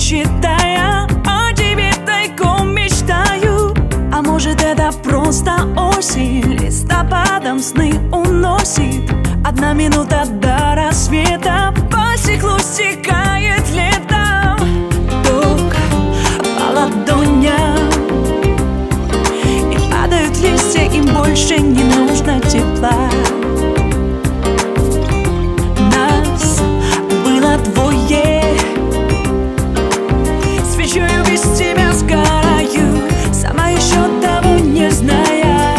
читая, о тебе тайком мечтаю. А может, это просто осень листопадом сны уносит. Одна минута до рассвета, по стеклу стекает лето. Ток по ладоням, и падают листья, им больше не нужно тепла. Нас было двое, свечою без тебя сгораю, сама еще того не зная.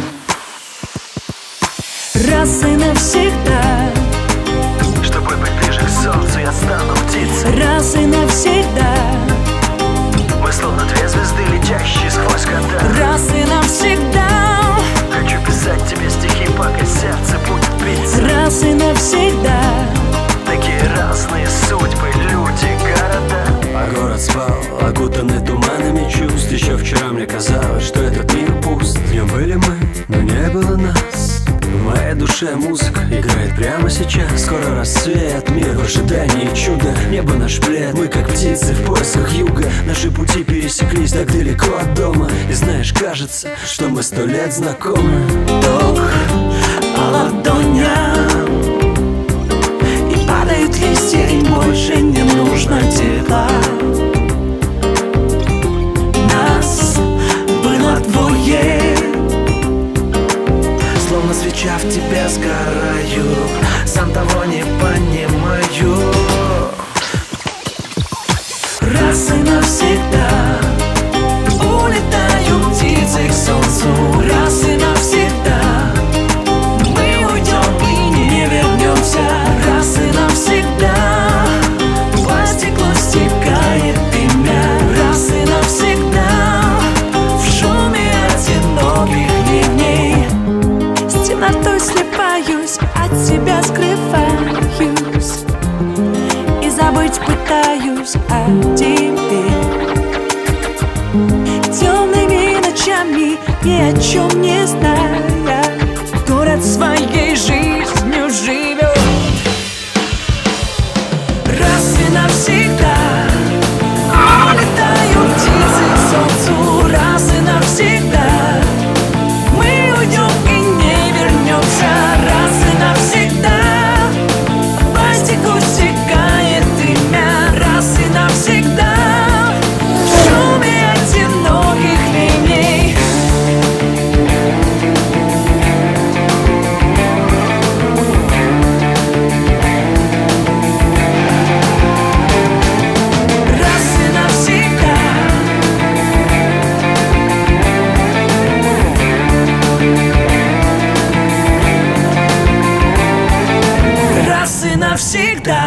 Раз и навсегда, чтобы быть ближе к солнцу, я стану птицей. раз и навсегда, Мы словно две звезды, летящие сквозь года. раз и навсегда, Хочу писать тебе стихи, пока сердце будет биться. раз и навсегда. Такие разные судьбы, люди, города. А город спал, окутанный туманами чувств. Еще вчера мне казалось, что этот мир пуст. Днем были мы, но не было нас. В моей душе музыка играет прямо сейчас. Скоро рассвет, мир в ожидании чуда. Небо наш плед, мы как птицы в поисках юга. Наши пути пересеклись так далеко от дома. И знаешь, кажется, что мы 100 лет знакомы. Ток по ладоням, и падают листья, им больше не нужно тепла. Нас было двое, Словно свеча в тебе сгораю, сам того не понимаю. раз и навсегда. Улетаю птицей к солнцу, раз и навсегда. Мы уйдем и не вернемся, раз и навсегда. По стеклу стекает имя, раз и навсегда. В шуме одиноких ливней с темнотой слепаюсь, от себя скрываюсь и забыть пытаюсь о тебе. Темными ночами, ни о чем не зная, город своей жизнью живет. Раз и навсегда улетаю птицей к солнцу, раз и навсегда. Мы уйдем и не вернемся, раз и навсегда. По стеклу стекает имя, раз и навсегда. В шуме одиноких линий. Раз и навсегда. Раз и навсегда.